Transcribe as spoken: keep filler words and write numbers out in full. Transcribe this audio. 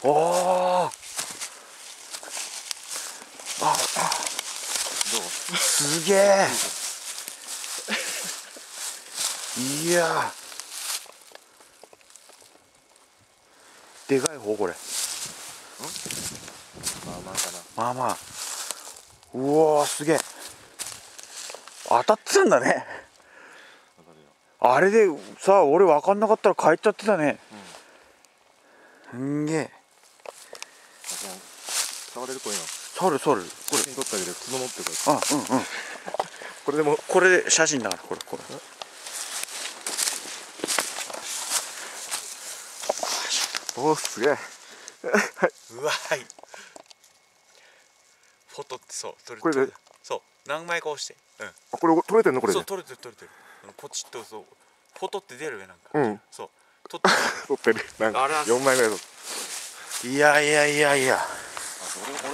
おお。ああ。 どう？ すげえ。いやー。でかい方これ。 まあまあかな。 まあまあ。うわー、すげえ。当たってたんだね。あれでさあ、俺分かんなかったら帰っちゃってたね。うん、すんげえ。 触れるこういうの。 触る触る。これ写真撮ってあげる。角持ってこい。 あ、うんうん。これでもこれで写真だから、これこれ。 おお、すげえ。うわい。フォトってそう撮れこれでそう何枚か押して。うん。 あ、これ撮れてんのこれで。 そう撮れてる撮れてる。ポチッとそうフォトって出るよなんか。 うん。 そう撮って撮ってる。なんかあれはよんまいぐらい撮って。いやいやいやいや。 あ、俺